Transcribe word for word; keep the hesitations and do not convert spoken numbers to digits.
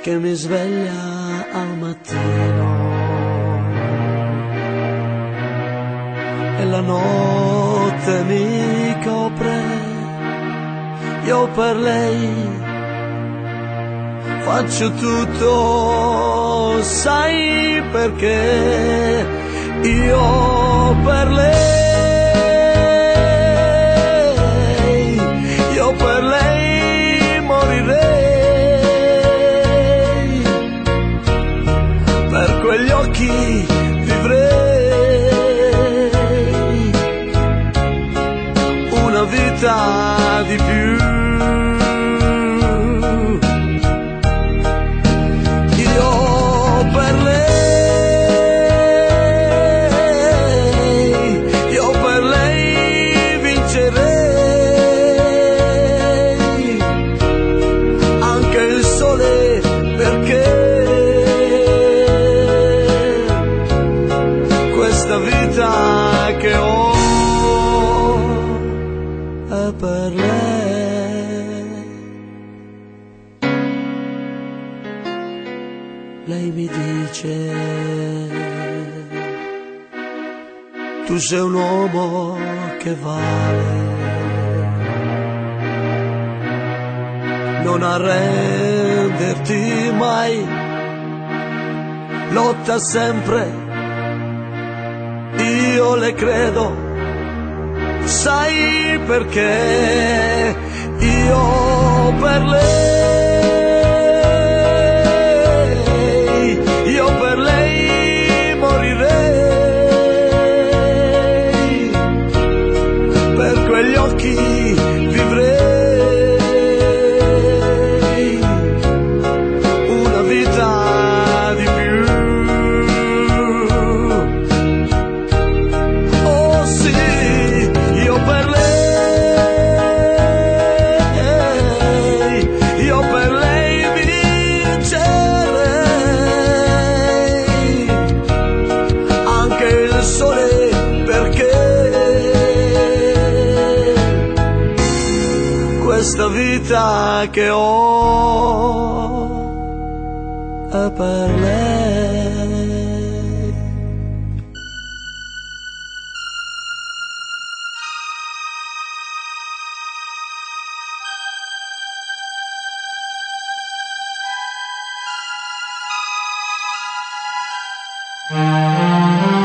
che mi sveglia al mattino e la notte mi copre. Io per lei faccio tutto, sai perché? Io per lei, io per lei morirei, per quegli occhi vivrei una vita di più. Che ho è per lei. Lei mi dice: tu sei un uomo che vale, non arrenderti mai, lotta sempre. Io le credo, sai perché? Io per lei, io per lei morirei, per quegli occhi vivrei una vita di più. Questa vita che ho è per lei. Mm-hmm.